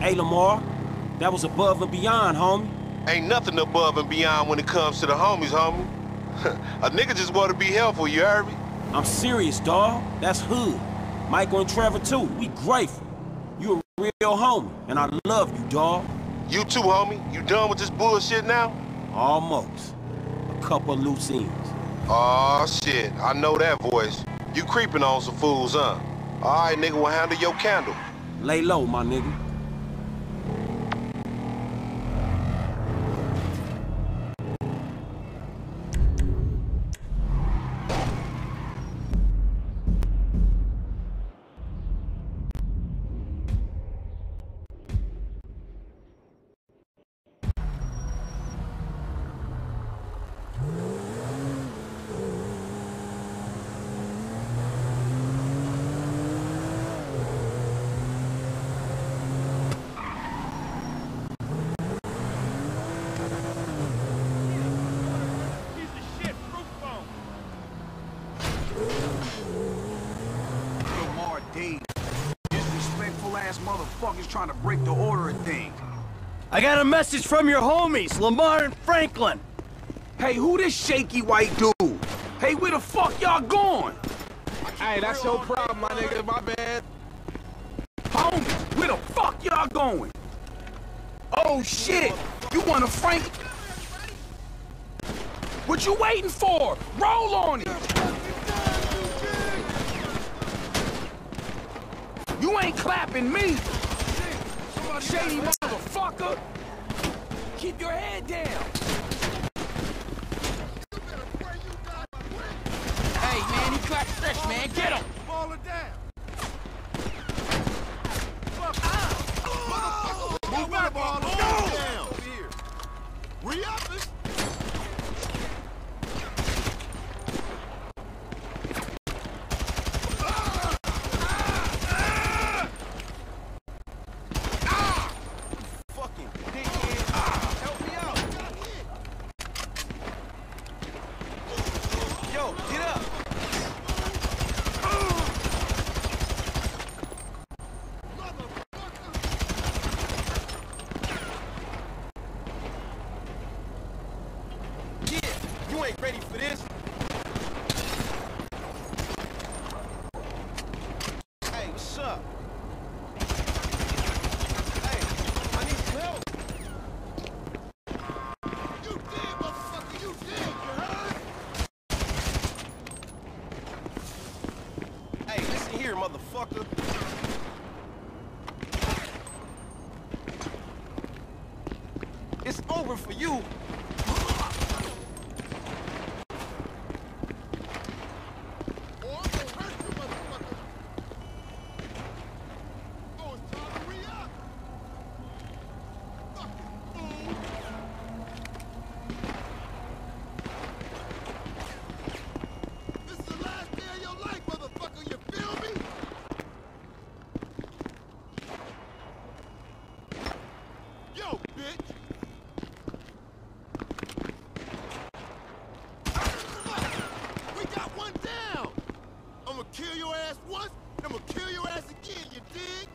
Hey, Lamar, that was above and beyond, homie. Ain't nothing above and beyond when it comes to the homies, homie. A nigga just want to be helpful, you heard me? I'm serious, dawg. That's hood. Michael and Trevor, too. We grateful. You a real homie, and I love you, dawg. You too, homie. You done with this bullshit now? Almost. A couple of loose ends. Aw, shit. I know that voice. You creeping on some fools, huh? All right, nigga, will handle your candle. Lay low, my nigga. Motherfuckers trying to break the order of things. I got a message from your homies, Lamar and Franklin. Hey, who this shaky white dude? Hey, where the fuck y'all going? Hey, that's your problem, my nigga. My bad. Homies, where the fuck y'all going? Oh shit! You want a Frank? What you waiting for? Roll on it! You ain't clapping me! Shady motherfucker! Keep your head down! Hey man, he clapped fresh, man. Get him! Fall it down! Move back, ball. Down. Over here. Re-up it. You ain't ready for this. Hey, what's up? Hey, I need some help. You dead, motherfucker, you dead, you heard? Hey, listen here, motherfucker. It's over for you. Kill your ass once, and I'm gonna kill your ass again, you dig?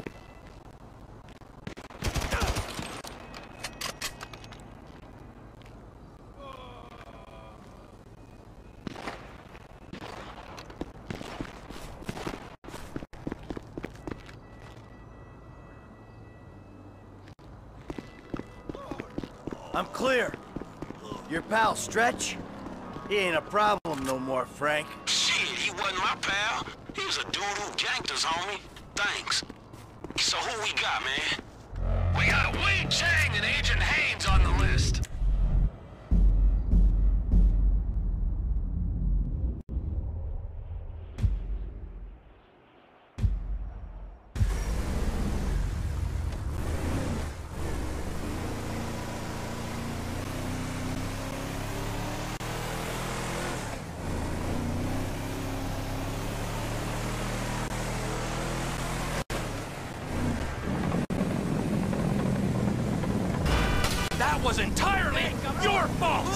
I'm clear. Your pal, Stretch? He ain't a problem no more, Frank. Shit, he wasn't my pal. He was a dude who ganked us, homie. Thanks. So who we got, man? We got Wei Chang and Agent Haynes on the list. That was entirely your fault!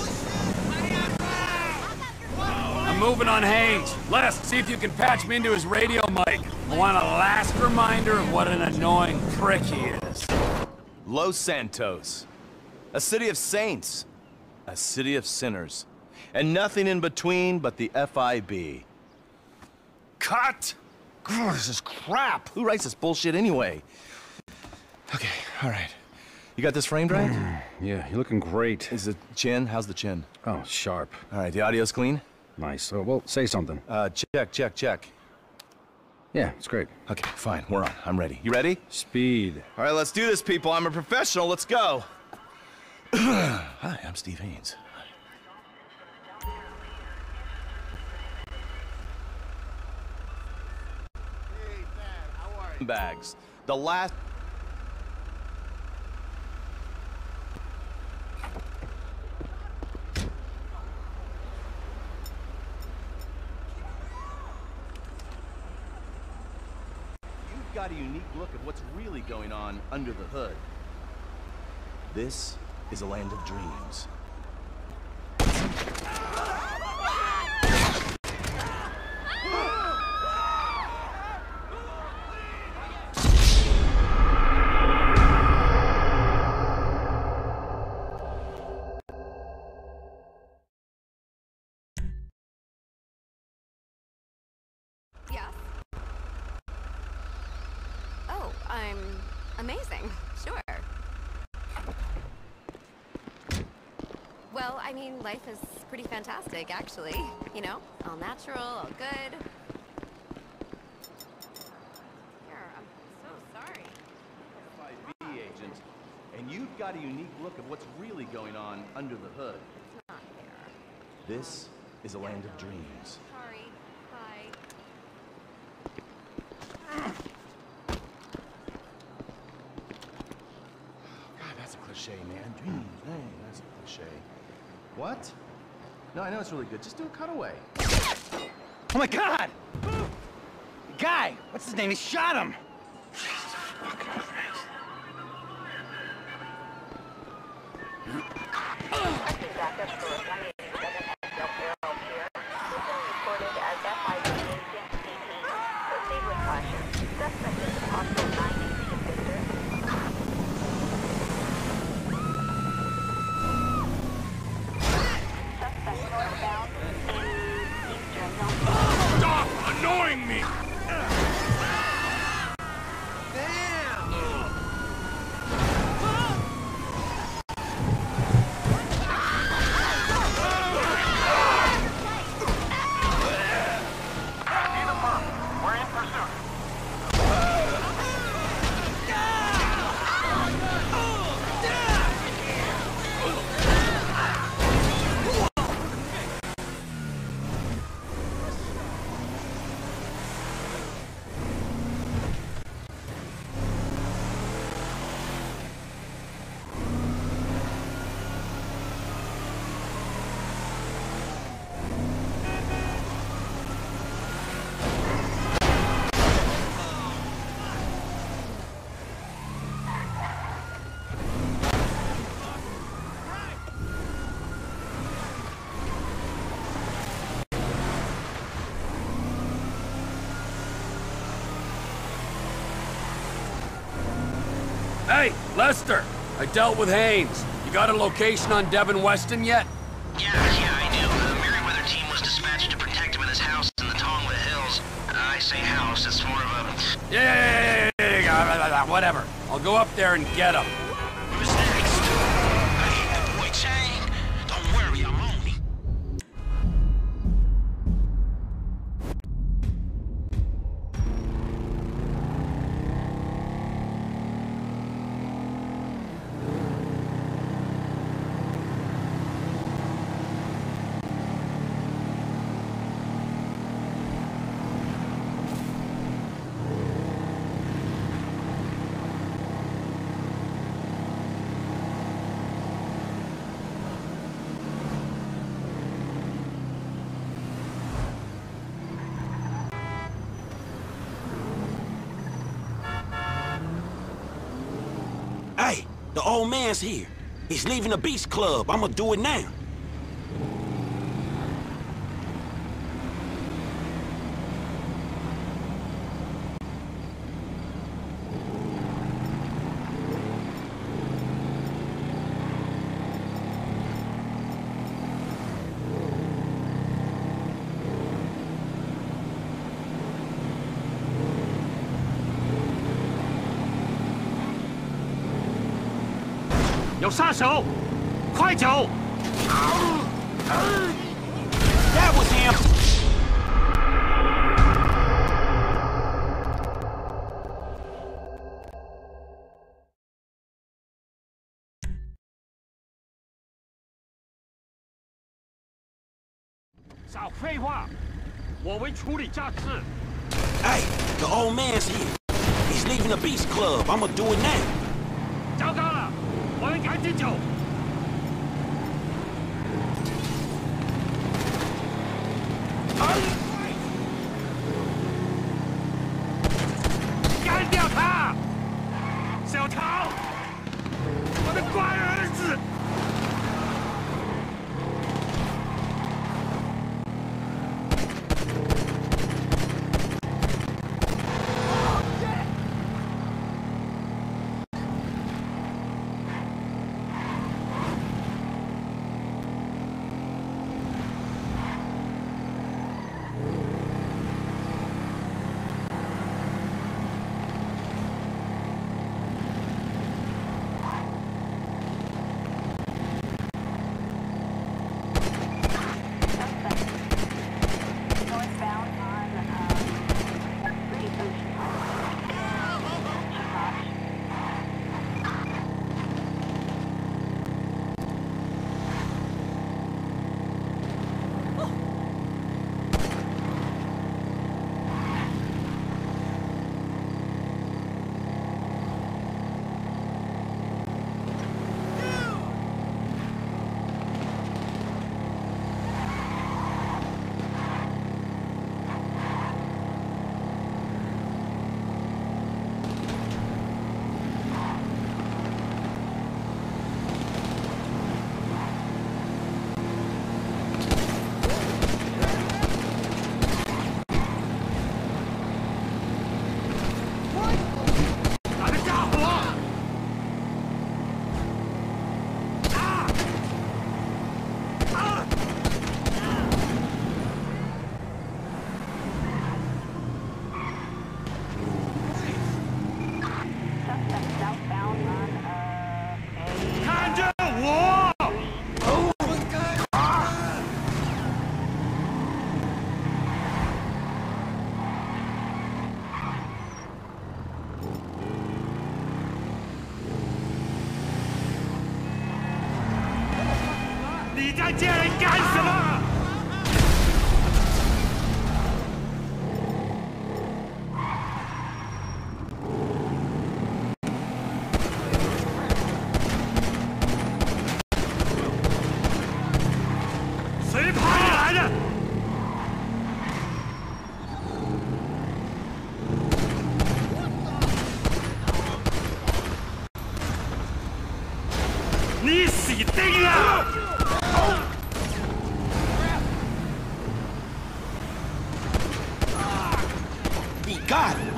I'm moving on Haynes. Les, see if you can patch me into his radio mic. I want a last reminder of what an annoying prick he is. Los Santos. A city of saints. A city of sinners. And nothing in between but the FIB. Cut! God, this is crap! Who writes this bullshit anyway? Okay, all right. You got this framed right? Yeah, you're looking great. Is the chin? How's the chin? Oh, sharp. All right, the audio's clean? Nice. Well, say something. Check. Yeah, it's great. Okay, fine, we're on. I'm ready. You ready? Speed. All right, let's do this, people. I'm a professional. Let's go. Hi, I'm Steve Haynes. Hey, Dad, how are you? Bags. The last... You've got a unique look at what's really going on under the hood. This is a land of dreams. Yes. Oh, I'm amazing. Sure. Well, I mean, life is pretty fantastic, actually. You know, all natural, all good. Here, I'm so sorry. FIB agent, and you've got a unique look at what's really going on under the hood. It's not there. This is a land of dreams. Sorry. Hi. God, that's a cliche, man. Dreams, man, that's a cliche. What? No, I know it's really good. Just do a cutaway. Oh my God! The guy! What's his name? He shot him! Stop annoying me! We're in pursuit. Hey, Lester! I dealt with Haynes. You got a location on Devin Weston yet? Yeah, I do. The Merryweather team was dispatched to protect him in his house in the Tongva Hills. I say house, it's more of a... Yeah, whatever. I'll go up there and get him. Who's next? Hey, the boy Chang. Don't worry, I'm on it. Hey, the old man's here. He's leaving the Beach Club. I'ma do it now. 有杀手，快走！ That was him. Hey, the old man's here. He's leaving the Beast Club. I'ma do it now. 糟糕了，我们赶紧走！ 干掉他！小桃，我的乖儿子！ 你在见人干什么？ 谁派你来的？你死定了！ He got it.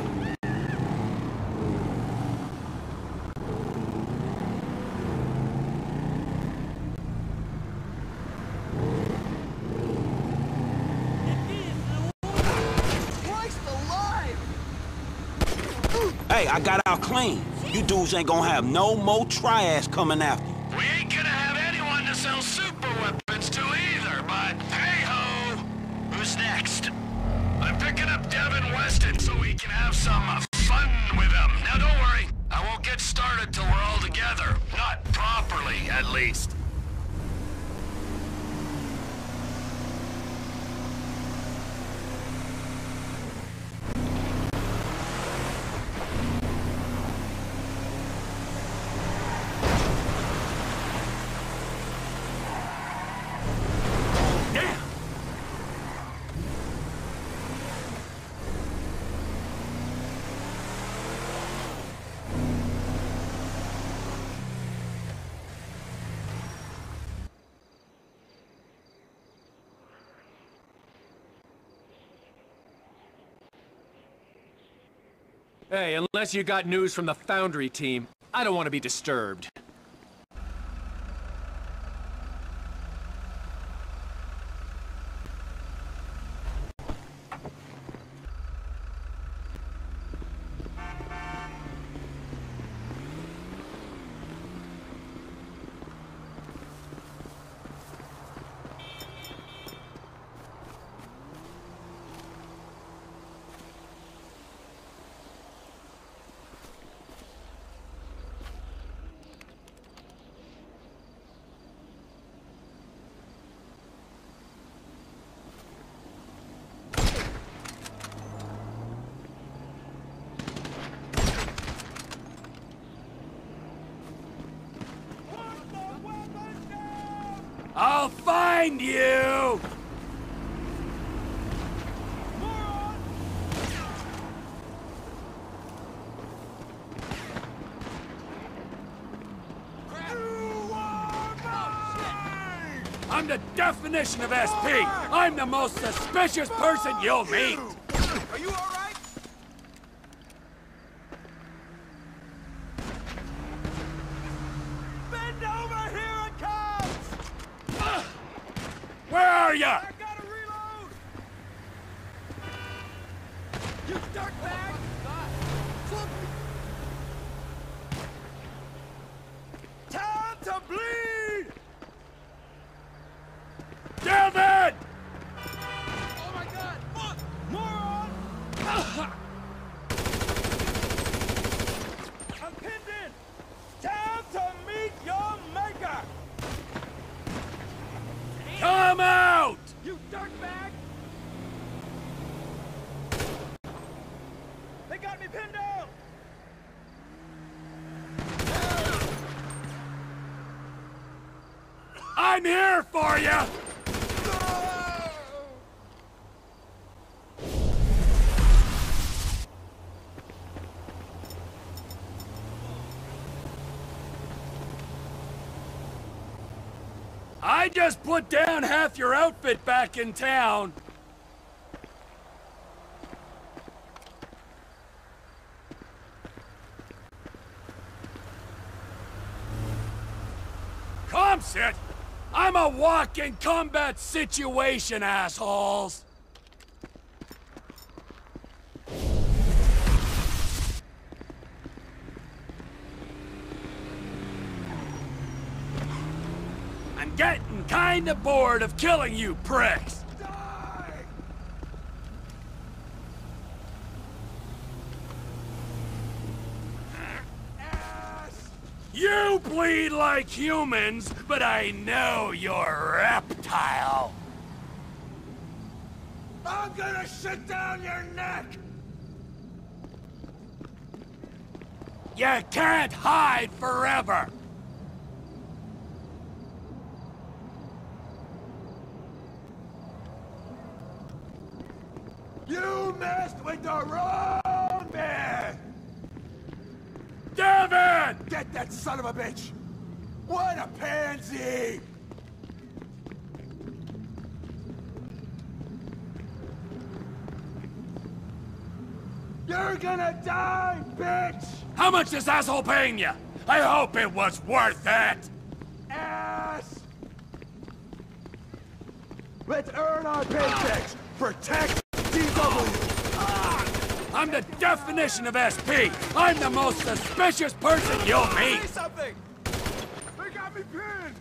Hey, I got out clean. You dudes ain't gonna have no more triads coming after you. We ain't gonna have anyone to sell super weapons to either, but hey-ho! Who's next? I'm picking up Devin Weston so we can have some fun with him. Now don't worry, I won't get started till we're all together. Not properly, at least. Hey, unless you got news from the Foundry team, I don't want to be disturbed. find you! I'm the definition of SP! I'm the most suspicious person you'll meet! Are you all right? Bend over, here it comes! Where are ya? I gotta reload! You dirtbag! Time to bleed! David! Oh my god! Fuck! Moron! I'm pinned in! Time to meet your maker! Come out! You dirtbag! They got me pinned down! I'm here for you! I just put down half your outfit back in town. Comsit! I'm a walking combat situation, assholes! I'm getting kinda bored of killing you pricks! Die! Ass! You bleed like humans, but I know you're reptile! I'm gonna shut down your neck! You can't hide forever! You messed with the wrong man! Devin! Get that son of a bitch! What a pansy! You're gonna die, bitch! How much is asshole paying you? I hope it was worth it! Ass! Let's earn our paychecks! Protect DW! I'm the definition of SP! I'm the most suspicious person you'll meet! Say something! They got me pinned!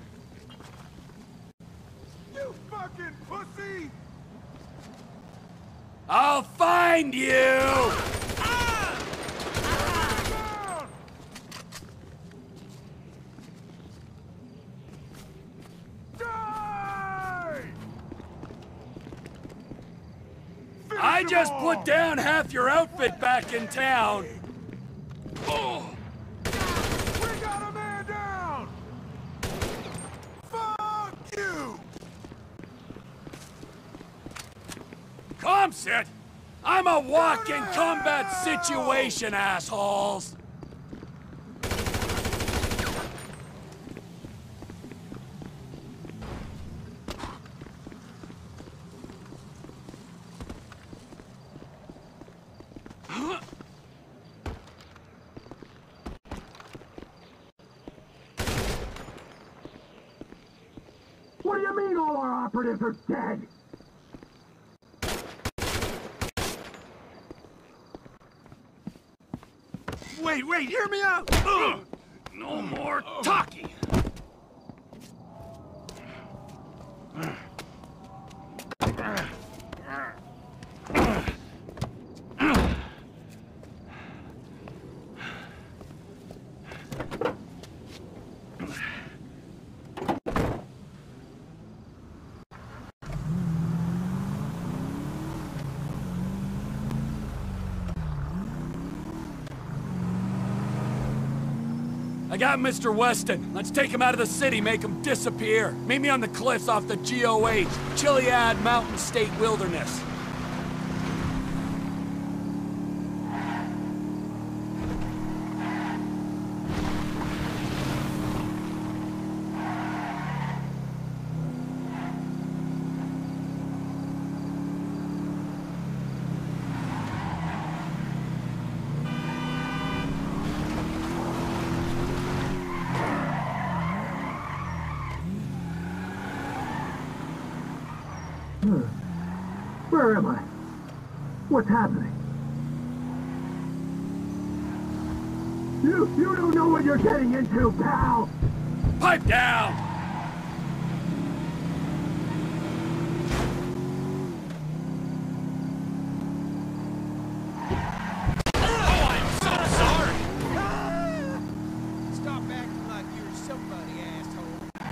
You fucking pussy! I'll find you! I just put down half your outfit back in town. Oh. We got a man down! Fuck you! Comsit! I'm a walking combat situation, assholes! What do you mean all our operatives are dead? Wait, hear me out! No more talking! I got Mr. Weston. Let's take him out of the city, make him disappear. Meet me on the cliffs off the GOH, Chiliad Mountain State Wilderness. Where am I? What's happening? You don't know what you're getting into, pal! Pipe down! Oh, I'm so sorry! Stop acting like you're somebody, asshole.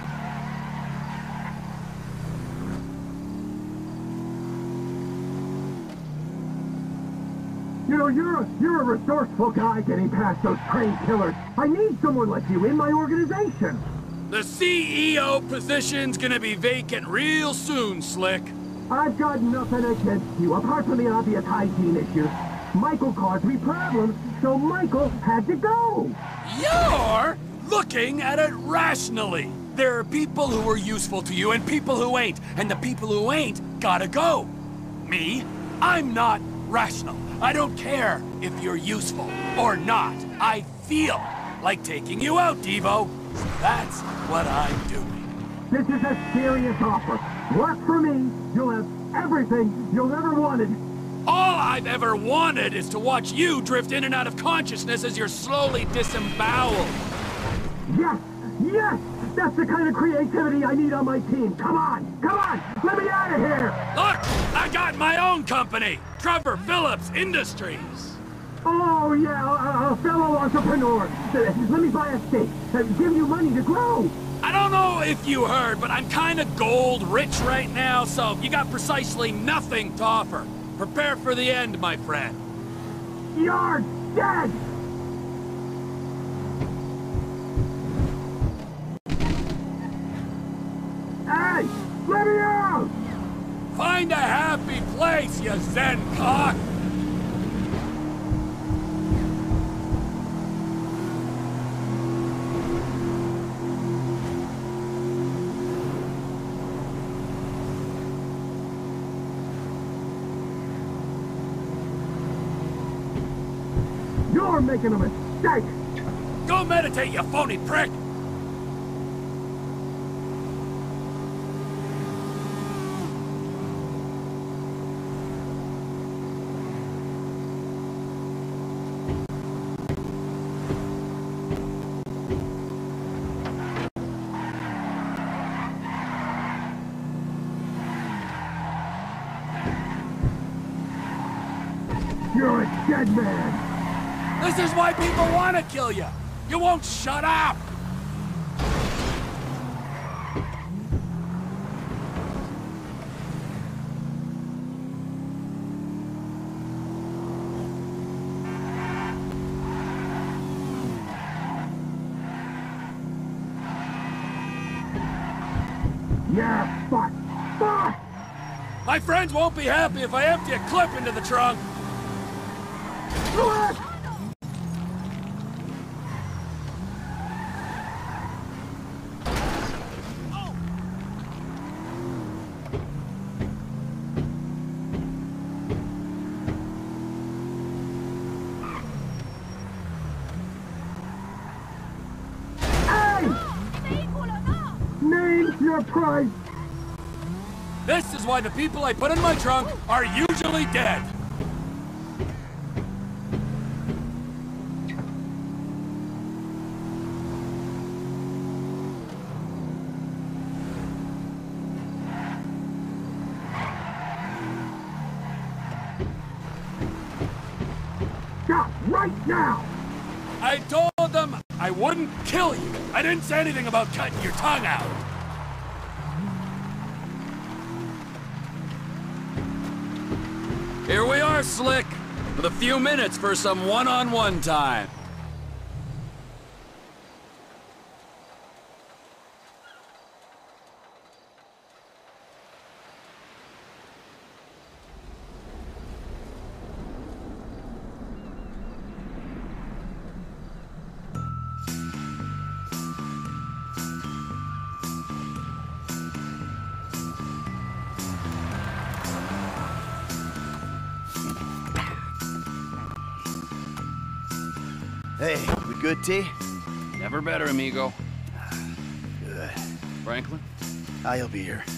You know, you're a resourceful guy getting past those trained killers. I need someone like you in my organization. The CEO position's gonna be vacant real soon, Slick. I've got nothing against you, apart from the obvious hygiene issues. Michael caused me problems, so Michael had to go. You're looking at it rationally. There are people who are useful to you and people who ain't, and the people who ain't gotta go. Me? I'm not rational. I don't care if you're useful or not. I feel like taking you out, Devo. So that's what I'm doing. This is a serious offer. Work for me, you'll have everything you'll ever wanted. All I've ever wanted is to watch you drift in and out of consciousness as you're slowly disemboweled. Yes! Yes! That's the kind of creativity I need on my team. Come on! Come on! Let me out of here! Look! I got my own company! Trevor Phillips Industries! Oh, yeah, a fellow entrepreneur. Let me buy a stake. Give you money to grow. I don't know if you heard, but I'm kinda gold rich right now, so you got precisely nothing to offer. Prepare for the end, my friend. You're dead! Hey! Let me out! Find a happy place, you Zen cock! You're making a mistake! Go meditate, you phony prick! You're a dead man! This is why people want to kill you! You won't shut up! Yeah, fuck! Fuck! My friends won't be happy if I empty a clip into the trunk! What? Name your price! This is why the people I put in my trunk are usually dead! Stop right now! I told them I wouldn't kill you. I didn't say anything about cutting your tongue out. Here we are, Slick, with a few minutes for some one-on-one time. Hey, we good, T? Never better, amigo. Good. Franklin? I'll be here.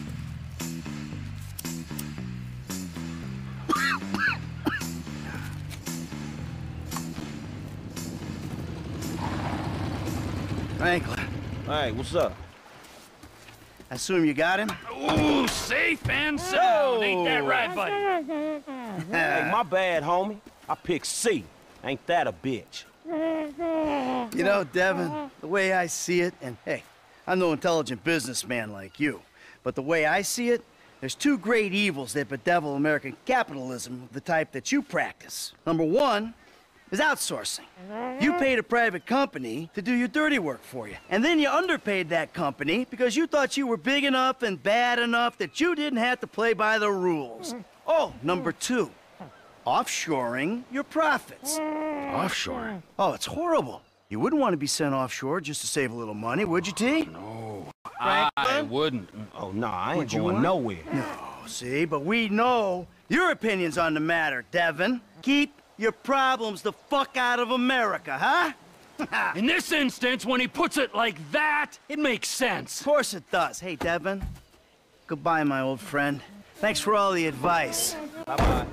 Franklin. Hey, what's up? I assume you got him? Ooh, safe and sound. Ain't that right, buddy? Hey, my bad, homie. I picked C. Ain't that a bitch? You know, Devin, the way I see it, and hey, I'm no intelligent businessman like you, but the way I see it, there's two great evils that bedevil American capitalism of the type that you practice. Number one is outsourcing. You paid a private company to do your dirty work for you, and then you underpaid that company because you thought you were big enough and bad enough that you didn't have to play by the rules. Oh, number two, offshoring your profits. Offshore? Oh, it's horrible. You wouldn't want to be sent offshore just to save a little money, would you, T? No, Franklin? I wouldn't. Oh, no, I ain't Would you going want? nowhere. No, see, but we know your opinions on the matter, Devin. Keep your problems the fuck out of America, huh? In this instance, when he puts it like that, it makes sense. Of course it does. Hey, Devin. Goodbye, my old friend. Thanks for all the advice. Bye-bye.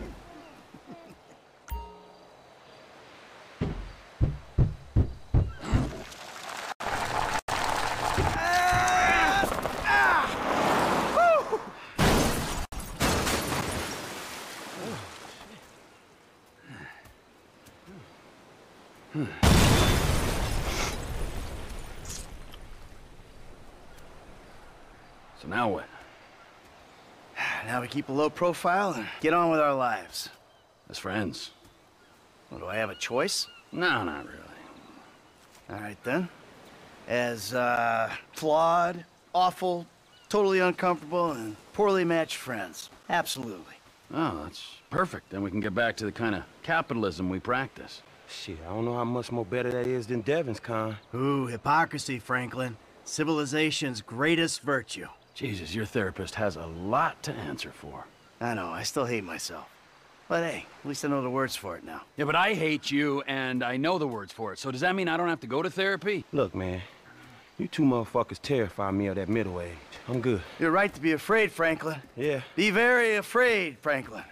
So now what? Now we keep a low profile and get on with our lives. As friends? Well, do I have a choice? No, not really. All right, then. As, flawed, awful, totally uncomfortable, and poorly matched friends. Absolutely. Oh, that's perfect. Then we can get back to the kind of capitalism we practice. Shit, I don't know how much more better that is than Devin's kind. Ooh, hypocrisy, Franklin. Civilization's greatest virtue. Jesus, your therapist has a lot to answer for. I know, I still hate myself. But hey, at least I know the words for it now. Yeah, but I hate you, and I know the words for it. So does that mean I don't have to go to therapy? Look, man, you two motherfuckers terrify me of that middle age. I'm good. You're right to be afraid, Franklin. Yeah. Be very afraid, Franklin.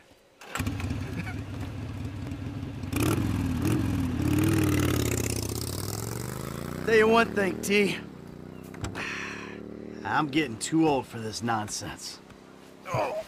Tell you one thing, T. I'm getting too old for this nonsense. Oh.